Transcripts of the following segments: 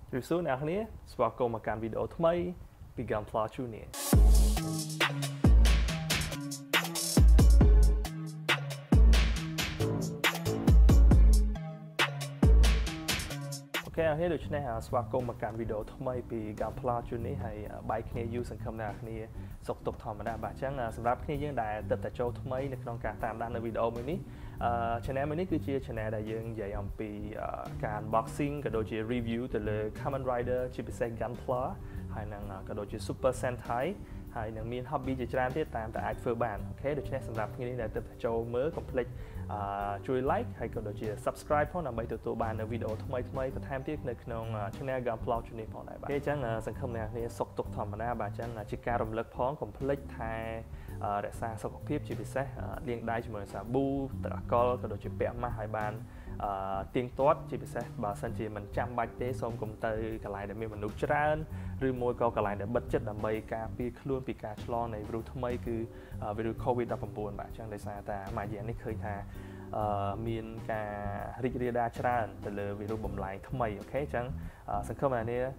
Từ số nào này, xóa câu mà can video thay mới bị gam phá chú nè. Ok, hết được cho nên xóa câu mà can video thay mới bị gam phá chú nè hay bài kia use sản phẩm nào này sọc tục thầm mà đã bà chẳng sắp đáp khi những đại tập tại châu thay mới được trong cả tam đan ở video mới ní channel mới ní cứ chia channel đại dương dạy ông bị cả unboxing cả đôi chia review từ lời Kamen Rider chỉ bị xe Gunpla hay năng cả đôi chia Super Sentai hay năng miền hobby chỉ trang thiết tam tại phơ bản ok được channel sắp đáp khi những đại tập tại châu mới complete chui like hay cả đôi chia subscribe phong nằm bay từ tụ bàn ở video thay mới và tham thiếtในក្នុង channel Gunpla ช่วงนี้ផងដែរបាទគេចឹងសង្ឃឹមអ្នកនេះសុខទុក្ខធម្មតាបាទចឹងជាការរំលឹកផងកុំភ្លេចថែរក្សាសុខភាពជាពិសេសលាងដៃជាមួយសាប៊ូទឹកអាល់កុលក៏ដូចជាពាក់ម៉ាស់ឲ្យបានទៀងទាត់ជាពិសេសបើសិនជាមិនចាំបាច់ទេសូមកុំទៅកន្លែងដែលមានមនុស្សច្រើនឬមួយក៏កន្លែងដែលបិទជិតដើម្បីការពារខ្លួនពីការឆ្លងនៃវីរុសថ្មីគឺវីរុស COVID-19 បាទចឹងដោយសារតែមួយរយៈនេះឃើញថាមានការរីករាលដាលច្រើនទៅលើវីរុសបំលែងថ្មីអូខេអញ្ចឹងសង្ឃឹមថានេះ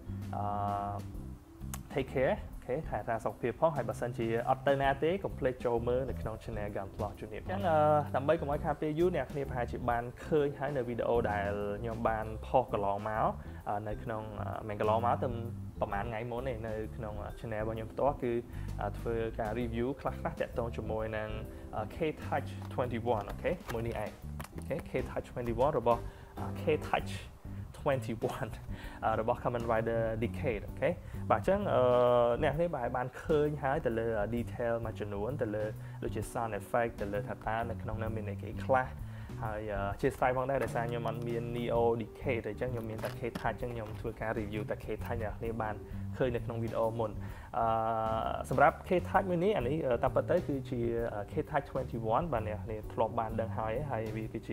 take care ថែរក្សាសុខភាពផងហើយបើសិនជាអត់ទៅណាទេកុំភ្លេចចូលមើលនៅក្នុង channel Gunpla ជំរាបអញ្ចឹងដើម្បីកុំឲ្យខាតពេលយូរអ្នកគ្នាប្រហែលជាបានឃើញហើយនៅវីដេអូដែលខ្ញុំបានផុសកន្លងមកនៅក្នុងមិនកន្លងមកទៅប្រហែលថ្ងៃមុននេះនៅក្នុង channel របស់ខ្ញុំផ្ទាល់គឺធ្វើការ review ខ្លះៗតាក់ទងជាមួយនឹង K-Touch 21 អូខេមួយនេះឯងអូខេ K-Touch 21 របស់ K-Touch 21របស់ Kamen Rider Decade អូខេបាទអញ្ចឹងអ្នកនេះបានឃើញហើយទៅលើ detail មួយចំនួនទៅលើដូចជា sound effect ទៅលើថាតើនៅក្នុងនោះមានអីគេខ្លះហើយជាស្ទាយផងដែរដោយសារខ្ញុំអត់មាន Neo Decade អញ្ចឹងខ្ញុំមានតែ K-Touch អញ្ចឹងខ្ញុំធ្វើការ review តែ K-Touch អ្នកនេះបានឃើញនៅក្នុងវីដេអូមុនសម្រាប់ K-Touch មួយនេះអានេះតាមពិតទៅគឺជា K-Touch 21 បាទអ្នកនេះធ្លាប់បានដឹងហើយវាគឺជា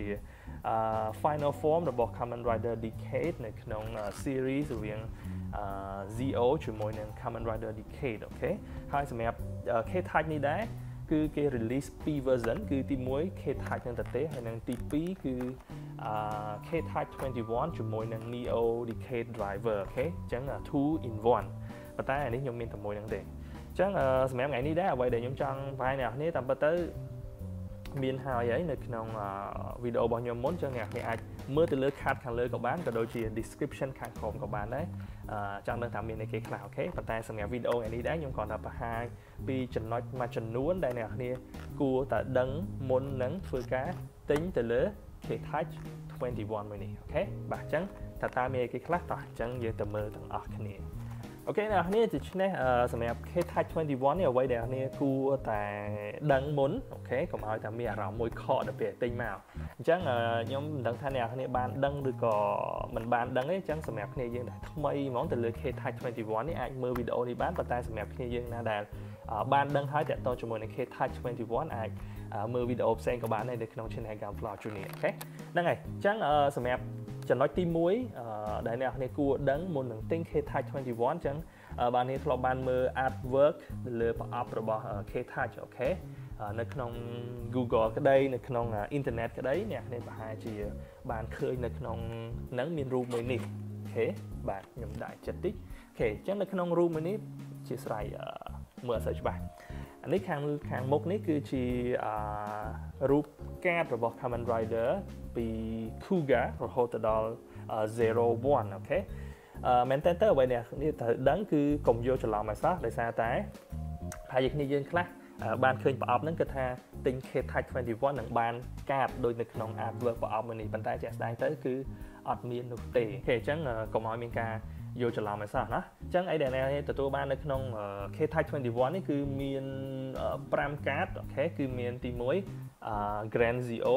final form របស់ Kamen Rider Decade នៅក្នុង series រវាងZio ជាមួយនឹង Kamen Rider Decade អូខេហើយសម្រាប់ K-Touch នេះដែរគឺគេ release 2 version គឺទី1 K-Touch នឹងតែទេហើយនឹងទី2គឺK-Touch 21ជាមួយនឹង Neo Decade Driver អូខេអញ្ចឹង 2 in 1ប៉ុន្តែអានេះខ្ញុំមានតែមួយហ្នឹងទេអញ្ចឹងសម្រាប់ថ្ងៃនេះដែរអ្វីដែលខ្ញុំចង់បាយអ្នកនេះតាមពិតទៅមានហើយនៅក្នុងវីដេអូរបស់ខ្ញុំមុនអញ្ចឹងអ្នកនេះអាចមើលទៅលើ card ខាងលើក៏បានក៏ដូចជា description ខាងក្រោមក៏បានដែរចង់ដឹងថាមានអីគេខ្លះអូខេប៉ុន្តែសម្រាប់វីដេអូនេះដែរខ្ញុំគ្រាន់តែបង្ហាញពីចំណុចមួយចំនួនដែលអ្នកនេះគួរតែដឹងមុននឹងធ្វើការទិញទៅលើ K-Touch 21មួយនេះអូខេបាទអញ្ចឹងតើមានអីគេខ្លះតោះអញ្ចឹងយើងទៅមើលទាំងអស់គ្នាអូខេអ្នកនេះដូច្នេះសម្រាប់ K-Touch 21នេះអ្វីដែលអ្នកគួរតែដឹងមុនអូខេកុំឲ្យតែមានអារម្មណ៍មួយខកដល់ពេលទិញមកអញ្ចឹងខ្ញុំមិនដឹងថាអ្នកនេះបានដឹងឬក៏មិនបានដឹងទេអញ្ចឹងសម្រាប់គ្នាយើងដែលថ្មីហ្មងទៅលើ K-Touch 21នេះអាចមើលវីដេអូនេះបានប៉ុន្តែសម្រាប់គ្នាយើងណាដែលបានដឹងហើយតាក់ទងជាមួយនឹង K-Touch 21អាចមើលវីដេអូផ្សេងក៏បានដែរនៅក្នុង channel Gunpla Junior អូខេហ្នឹងហើយអញ្ចឹងសម្រាប់ចំណុចទី1ដែលអ្នកនរគួរដឹងមុននឹងទិញ K-Touch 21អញ្ចឹងបាទនេះធ្លាប់បានមើល artwork លើប្រអប់របស់ K-Touch អូខេនៅក្នុង Google ក្តីនៅក្នុង internet ក្តីអ្នកនេះប្រហែលជាបានឃើញនៅក្នុងហ្នឹងមានរូបមួយនេះអូខេបាទខ្ញុំដាក់ចិត្តតិចអូខេអញ្ចឹងនៅក្នុងរូបមួយនេះជាស្រ័យមើលអត់សូវច្បាស់អានេះខាងមុខនេះគឺជារូបកាតរបស់ Kamen Rider ពី Kuga រហូតដល់01អូខេមែនតើអ្វីនេះត្រូវដឹងគឺកុំយកច្រឡំឲ្យសោះដោយសារតែហើយគ្នាយើងខ្លះបានឃើញប្រអប់ហ្នឹងគឺថាទិញ K-Touch 21នឹងបានកាតដូចនៅក្នុង artwork ប្រអប់មួយនេះប៉ុន្តែជាក់ស្ដែងទៅគឺអត់មាននោះទេអូខេអញ្ចឹងកុំឲ្យមានការយកច្រឡំឲ្យសោះណាអញ្ចឹងអីដែលអ្នកទទួលបាននៅក្នុង K-Touch 21នេះគឺមាន5កាតអូខេគឺមានទី1 Grand Zio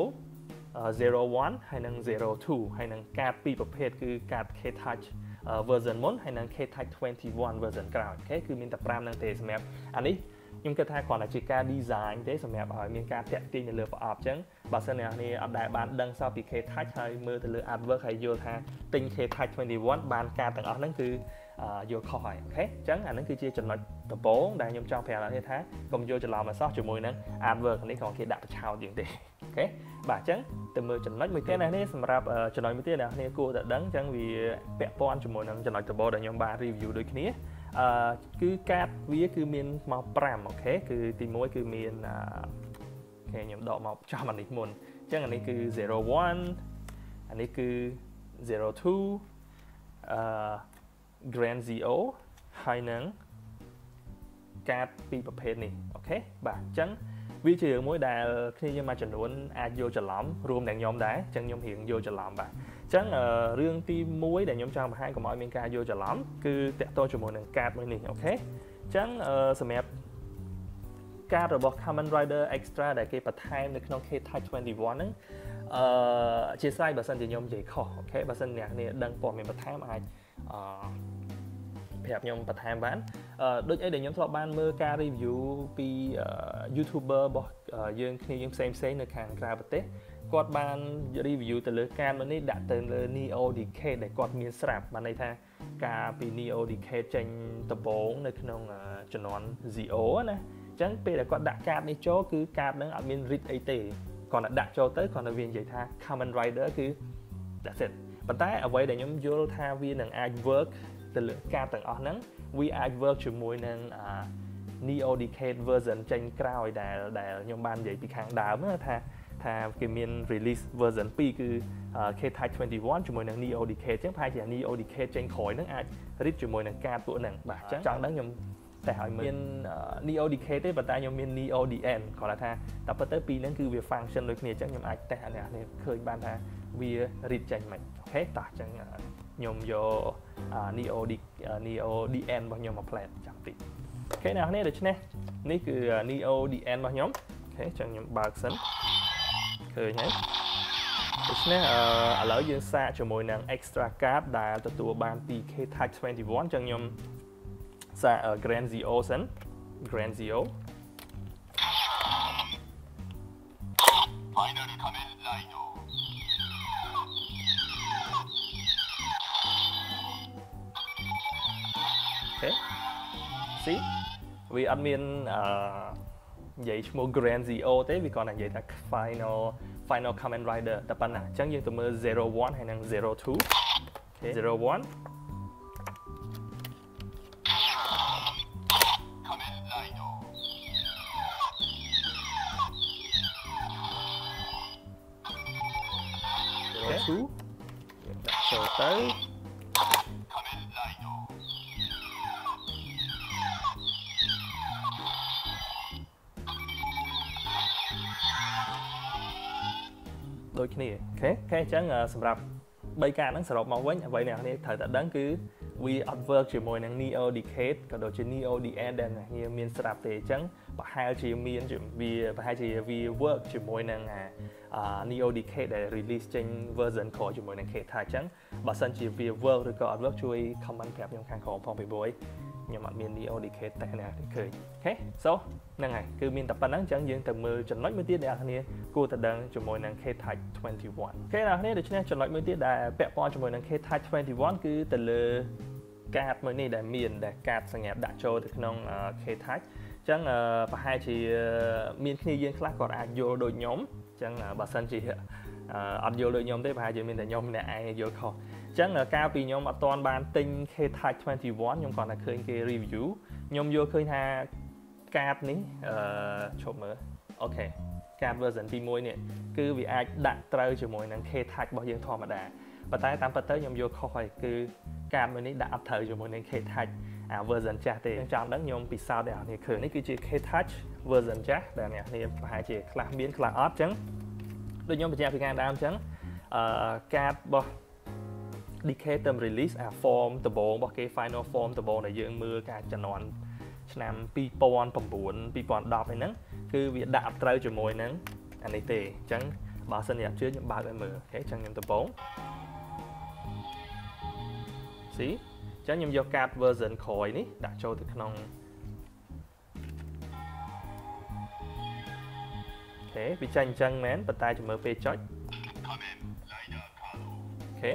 01ហើយនិង02ហើយនិងកាត2ប្រភេទគឺកាត K-Touch version មុនហើយនិង K-Touch 21 version ក្រោយអូខេគឺមានតែ5ហ្នឹងទេសម្រាប់អានេះខ្ញុំគិតថាគ្រាន់តែជាការ design ទេសម្រាប់ឲ្យមានការតាក់ទាញនៅលើប្រអប់អញ្ចឹងបើសិនអ្នកនេះអត់ដែលបានដឹងសោះពី K-Touch ហើយមើលទៅលើ artwork ហើយយល់ថាទិញ K-Touch 21បានការទាំងអស់ហ្នឹងគឺយល់ខុសហើយអូខេអញ្ចឹងអាហ្នឹងគឺជាចំណុចដំបូងដែលខ្ញុំចង់ប្រាប់អ្នកនេះថាកុំយកច្រឡំឲ្យសោះជាមួយនឹង artwork នេះគ្រាន់គេដាក់បឆោតជាងទេអូខេ ok bà chẳng từ mưa chừng nói mấy cái này sầm rạp chừng nói mấy cái nào này cô đã đắng chẳng vì vẽ pon cho mỗi năm chừng nói từ bò để nhóm bà review đôi khi cứ cát vía cứ miền màu pram ok cứ tìm mối cứ miền cái nhóm đỏ màu cho mình ít môn chẳng anh ấy cứ 01 anh ấy cứ 02 Grand Zio hai nắng cát piประเภทนี้โอเคbà chẳng vì chỉ mỗi đà khi nhưng mà chẩn đoán ai vô chẩn lắm rùm đàn nhóm đá chẳng nhóm hiện vô chẩn lắm bà chẳng riêng tim muối để nhóm trong hai của mọi miền ca vô chẩn lắm cứ tẹt tôi cho một lần card mới nè ok chẳng smep card rồi Kamen Rider Extra để cái bật hai được trong cái Type 21 ហ្នឹងchia sẻ bà sân thì nhóm dễ khó ok bà sân nhạc này đăng bỏ mình bật hai mà ai hẹp nhóm bật hai bán đôi ấy để nhóm thọ ban mơ ca review pi youtuber bỏ dương khi dương xem nơi hàng ra bật tết quạt ban review từ lứa can mà này đã từ lứa Neo DK để quạt miền sạp mà này tha ca pi Neo DK tranh tập 4 nơiក្នុងchẩn đoán Zio nè chẳng pe để quạt đã card đi chỗ cứ card nó ở miền rit ấy tệ còn đã cho tới còn là viên vậy tha Kamen Rider cứ that's it but tại ở vậy để nhóm vô tha viên năng ai work từ lượng ca tầng ở nắng we ai work cho mùi năng Neo Decade version tranh crowd để nhóm ban vậy bị kháng đá mới tha cái miền release version pi cứ K-Type 21 cho mùi năng Neo Decade chẳng phải chỉ là Neo Decade tranh khỏi năng ai rít cho mùi năng ca của năng bà chắc chắn đó nhóm tại hỏi miền Neo Decade đấy và tại nhóm miền Neo DN còn là tha tập tới pi năng cứ việc function đôi khi chắc nhóm ai tại này khơi ban tha vì rít tranh mạnh ok ta chẳng nhóm vô Neo DN bao nhiêu mà plan chẳng tỷ cái nào này được chứ nè này cứ Neo DN bao nhóm ok chẳng nhóm bạc sẵn khởi nhé được chứ nè ở lỡ dương xa cho mùi năng extra card đã từ tùa ban K Type 21 chẳng nhóm xa ở Grand Zio sẵn Grand Zio ok see vì admin vậy mua Grand Zio thế vì còn là vậy ta final Kamen Rider tập ban nào chẳng như tụi mơ 01 hay năng 02 okay. 01 02 đặt cho tới đôi khi ok chẳng sầm rạp bay ca nó sờ rộp màu với vậy nè này thời đại đáng cứ we advert chỉ môi năng Neo Decade còn đồ chỉ Neo DN đen này như miền sạp thì chẳng và hai chỉ miền chỉ vì và hai chỉ vì work chỉ môi năng Neo Decade để release trên version của chỉ môi năng K-Type chẳng và sân chỉ vì work rồi có advert chui comment kẹp trong khangของphong bị bối nhưng mà miền Neo Decade tại này thì cười ok so năng này cứ miền tập ban năng chẳng dương từ mưa chọn nói mới tiết đại này cô ta đang cho môi năng K-Type 21 cái nào này được chứ chọn nói mới tiết đại bẹp po cho môi năng K-Type 21 cứ từ lơ card mới này đại miền đại card sang nhập đã cho từ trong K-Type chẳng và hai chỉ miền khi dương khác còn ai vô đội nhóm chẳng bà sân chỉ ăn vô đội nhóm thế và hai chỉ miền đại nhóm này ai vô không chẳng là cao vì nhóm toàn ban tinh K-Type 21 nhóm còn là khơi cái review nhóm vô khơi ha card ní chụp mở ok card version pi môi nè cứ vì ai đặt trâu cho môi năng K-Type bao nhiêu thò mà đã và tại tám tới nhóm vô khỏi cứ card mới ní đã áp thời cho môi năng K-Type version cha thì trong đó nhóm bị sao đèo thì khởi ní cứ chỉ K-Type version cha đèo nè thì hai chỉ làm biến là off chẳng đôi nhóm bị cha thì ngang đam chẳng card bao DK เติม release form ដំបូងរបស់គេ final form ដំបូងដែលយើងមើលការចំនួនឆ្នាំ2009 2010ហ្នឹងគឺវាដាក់ត្រូវជាមួយនឹងអានេះទេអញ្ចឹងបើសិនជាជឿខ្ញុំបើកឲ្យមើលអូខេអញ្ចឹងខ្ញុំដំបូង see អញ្ចឹងខ្ញុំយក card version ក្រោយនេះដាក់ចូលទៅក្នុងអូខេវាចាញ់អញ្ចឹងមែនប៉ុន្តែចាំមើលពេលចុចអូខេ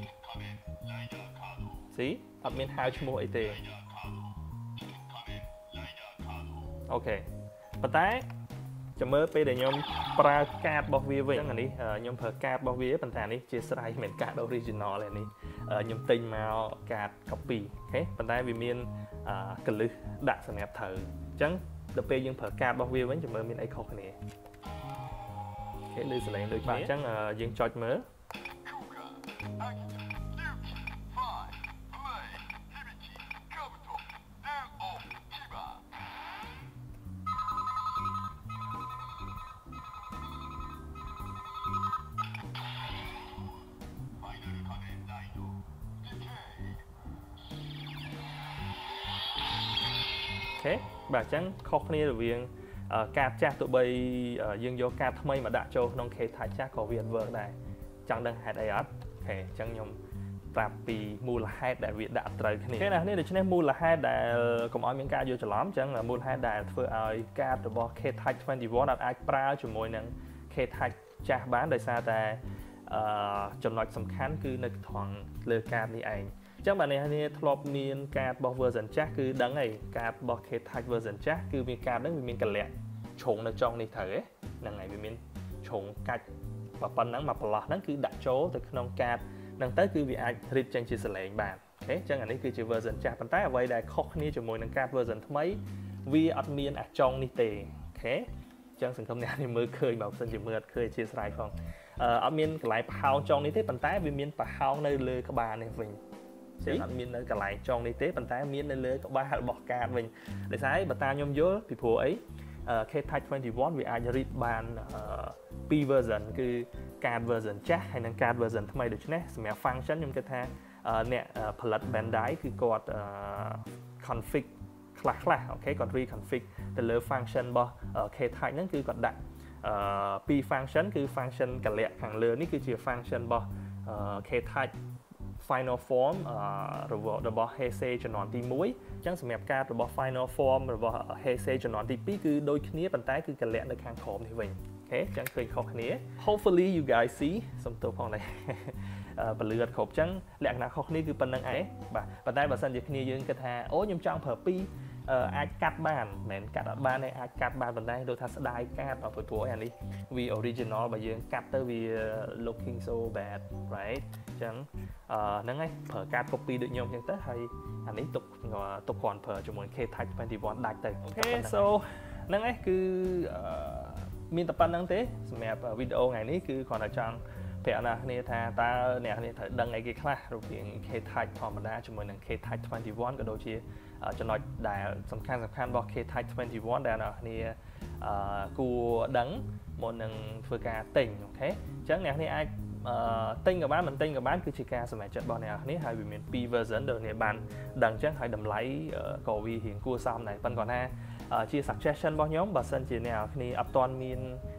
see អត់មានហៅឈ្មោះអីទេអូខេប៉ុន្តែចាំមើលពេលដែលខ្ញុំប្រើកាតរបស់វាវិញហ្នឹងនេះខ្ញុំប្រើកាតរបស់វាប៉ុន្តែនេះជាស្រ័យមិនកាត original ទេនេះខ្ញុំទិញមកកាត copy អូខេប៉ុន្តែវាមានកលឹះដាក់សម្រាប់ត្រូវអញ្ចឹងដល់ពេលយើងប្រើកាតរបស់វាវិញចាំមើលមានអីខុសគ្នាអូខេលើសលេងដូចគ្នាអញ្ចឹងយើងចុចមើលបាទអញ្ចឹងខុសគ្នារវាងកាតចាស់ទោះបីយើងយកកាតថ្មីមកដាក់ចូលក្នុង K-Touch ចាស់ក៏វាអត់ work ដែរចង់ដឹងហេតុអីអត់អូខេអញ្ចឹងខ្ញុំប្រាប់ពីមូលហេតុដែលវាដាក់ត្រូវគ្នាអូខេណានេះដូច្នេះមូលហេតុដែលកុំឲ្យមានការយល់ច្រឡំអញ្ចឹងមូលហេតុដែលធ្វើឲ្យកាតរបស់ K-Touch 21អាចប្រើជាមួយនឹង K-Touch ចាស់បានដោយសារតែចំណុចសំខាន់គឺនៅត្រង់លើកាតនេះឯងចឹងបាទនេះធ្លាប់មានកាតរបស់ version ចាស់គឺដឹងហើយកាតរបស់ K-Touch version ចាស់គឺមានកាតហ្នឹងវាមានកលៈឆុងនៅចុងនេះត្រូវហ្នឹងហើយវាមានឆុងកាច់ប៉ុណ្ណឹងមកប្រឡោះហ្នឹងគឺដាក់ចូលទៅក្នុងកាតហ្នឹងទៅគឺវាអាចរៀបចេញជាសលេងបានអូខេចឹងអានេះគឺជា version ចាស់ប៉ុន្តែអ្វីដែលខុសគ្នាជាមួយនឹងកាត version ថ្មីវាអត់មានអាចុងនេះទេអូខេចឹងសង្ឃឹមអ្នកនេះមើលឃើញបើមិនជាមើលអត់ឃើញអធិស្ឋានផងអត់មានកន្លែងផោងចុងនេះទេប៉ុន្តែវាមានប្រហោងនៅលើក្បាលនេះវិញចឹងអត់មាននៅកន្លែងចុងនេះទេប៉ុន្តែមាននៅលើក្បាលរបស់កាតវិញដោយសារបើតាខ្ញុំយល់ពីព្រោះអី K-Touch 21វាអាច read បាន2 version គឺកាត version ចាស់ហើយនិងកាត version ថ្មីដូច្នេះសម្រាប់ function ខ្ញុំគិតថាអ្នកផលិត Bandai គឺគាត់ config ខ្លះអូខេគាត់ reconfig ទៅលើ function របស់ K-Touch ហ្នឹងគឺគាត់ដាក់2 function គឺ function កលៈខាងលើនេះគឺជា function របស់ K-Touch Final Form របស់ Heisei ជំនាន់ទី1អញ្ចឹងសម្រាប់កាតរបស់ Final Form របស់ Heisei ជំនាន់ទី2គឺដូចគ្នាប៉ុន្តែគឺកលៈនៅខាងក្រោមនេះវិញអូខេអញ្ចឹងឃើញខុសគ្នា Hopefully you guys see សំទោសផងដែរពលឺអត់គ្រប់អញ្ចឹងលក្ខណៈខុសគ្នាគឺប៉ុណ្្នឹងឯងបាទប៉ុន្តែបើសិនជាគ្នាយើងគិតថាអូខ្ញុំចង់ប្រើ2អាចកាត់បានមិនមែនកាត់អត់បានទេអាចកាត់បានប៉ុន្តែដូចថាស្ដាយកាត់ព្រោះអានេះវា original បើយើងកាត់ទៅវា looking so bad right អញ្ចឹងហ្នឹងហើយប្រើកាត់ copy ដូចខ្ញុំអញ្ចឹងទៅហើយអានេះទុកគ្រាន់ប្រើជាមួយ K-Touch 21ដាច់ទៅអូខេ so ហ្នឹងហើយគឺមានតែប៉ុណ្្នឹងទេសម្រាប់វីដេអូថ្ងៃនេះគឺគ្រាន់តែចង់ប្រាប់អ្នកគ្នាថាតើអ្នកគ្នាត្រូវដឹងអីគេខ្លះរវាង K-Touch ធម្មតាជាមួយនឹង K-Touch 21ក៏ដូចជាចំណុចដែលសំខាន់របស់ K-Touch 21ដែលអ្នកគ្នាគួរដឹងមុននឹងធ្វើការទិញអូខេអញ្ចឹងអ្នកគ្នាអាចទិញក៏បានមិនទិញក៏បានគឺជាការសម្រេចចិត្តរបស់អ្នកគ្នាហើយវាមាន2 version ដែលអ្នកបានដឹងអញ្ចឹងហើយតម្លៃក៏វារៀងគួរសមដែរប៉ុន្តែគាត់ថាជា suggestion របស់ខ្ញុំបើសិនជាអ្នកគ្នាអត់ទាន់មាន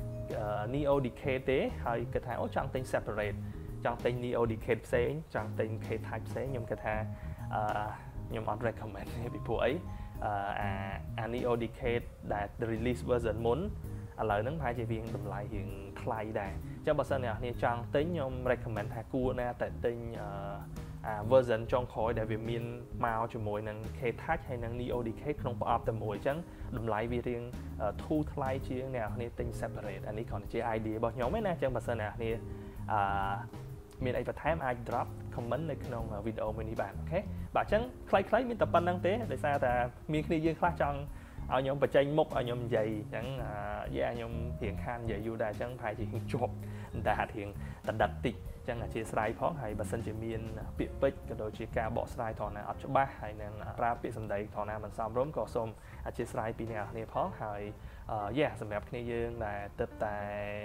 Neo Decade ទេហើយគិតថាអូចង់ទិញ separate ចង់ទិញ Neo Decade ផ្សេងចង់ទិញ K-Touch ផ្សេងខ្ញុំគិតថាខ្ញុំអត់ recommend ទេពីព្រោះអីអា Neo Decade ដែល release version មុនឥឡូវហ្នឹងប្រហែលជាវាតម្លៃរៀងថ្លៃដែរអញ្ចឹងបើសិនអ្នកគ្នាចង់ទិញខ្ញុំ recommend ថាគួរណាតែទិញversion ចុងក្រោយដែលវាមានមកជាមួយនឹង K-Touch ហើយនិង Neo Decade ក្នុងប្រអប់តែមួយអញ្ចឹងតម្លៃវារៀងធូរថ្លៃជាងអ្នកគ្នាទិញ separate អានេះគ្រាន់តែជា idea របស់ខ្ញុំឯណាអញ្ចឹងបើសិនអ្នកគ្នាមានអីបន្ថែមអាច drop comment នៅក្នុងវីដេអូមួយនេះបានអូខេបាទអញ្ចឹងខ្លីៗមានតែប៉ុណ្្នឹងទេដោយសារតែមានគ្នាយើងខ្លះចង់ឲ្យខ្ញុំបញ្ចេញមុខឲ្យខ្ញុំនិយាយអញ្ចឹងខ្ញុំរៀងខាននិយាយយូរដែរអញ្ចឹងប្រហែលជាជាប់តែហាត់រៀងតដិតតិចអញ្ចឹងអធិស្ឋានផងហើយបើសិនជាមានពាក្យពេចន៍ក៏ដូចជាការបកស្រាយត្រង់ណាអត់ច្បាស់ហើយនឹងប្រើពាក្យសម្ដីត្រង់ណាមិនសមរម្យក៏សូមអធិស្ឋានពីអ្នកគ្នាផងហើយសម្រាប់គ្នាយើងដែលទើបតែ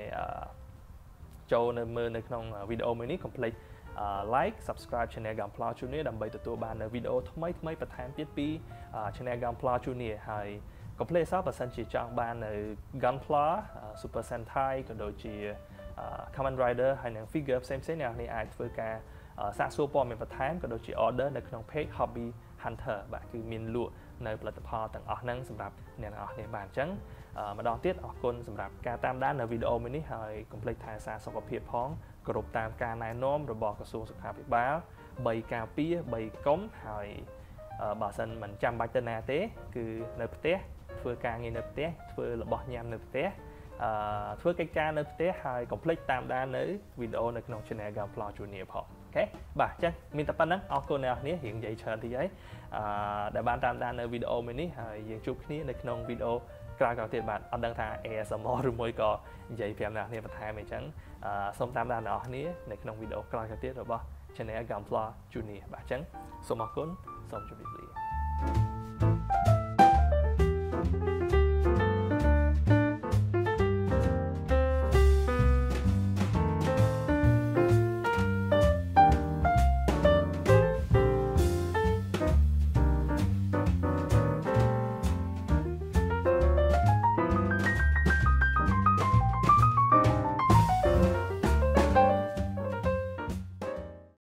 ចូលនៅមើលនៅក្នុងវីដេអូមួយនេះកុំភ្លេចlike subscribe channel Gunpla Junior ដើម្បីទទួលបាននៅវីដេអូថ្មីបន្ថែមទៀតពី channel Gunpla Junior ហើយកុំភ្លេចបើសិនជាចង់បាននៅ Gunpla Super Sentai ក៏ដូចជា Kamen Rider ហើយនិង figure ផ្សេងៗអ្នកនេះអាចធ្វើការសាកសួរព័ត៌មានបន្ថែមក៏ដូចជា order នៅក្នុង page Hobby Hunter បាទគឺមានលក់នៅផលិតផលទាំងអស់ហ្នឹងសម្រាប់អ្នកទាំងអស់គ្នាបានអញ្ចឹងម្ដងទៀតអរគុណសម្រាប់ការតាមដាននៅវីដេអូមួយនេះហើយកុំភ្លេចថែរក្សាសុខភាពផងគោរពតាមការណែនាំរបស់ក្រសួងសុខាភិបាល3ការពារ3កុំហើយបើសិនមិនចាំបាច់ទៅណាទេគឺនៅផ្ទះធ្វើការងារនៅផ្ទះធ្វើរបស់ញ៉ាំនៅផ្ទះធ្វើកិច្ចការនៅផ្ទះហើយកុំភ្លេចតាមដាននៅវីដេអូនៅក្នុង channel Gamflow Junior ផងអូខេបាទអញ្ចឹងមានតែប៉ុណ្្នឹងអរគុណអ្នកនរគ្នារៀងនិយាយច្រើនតិចហើយដែលបានតាមដាននៅវីដេអូមួយនេះហើយយើងជួបគ្នានៅក្នុងវីដេអូក្រោយៗទៀតបាទអត់ដឹងថា ASMR ឬមួយក៏និយាយប្រាប់អ្នកនរគ្នាបន្ថែមអីចឹងសូមតាមដានអ្នកនរគ្នានៅក្នុងវីដេអូក្រោយៗទៀតរបស់ channel Gamflow Junior បាទអញ្ចឹងសូមអរគុណសូមជម្រាបលា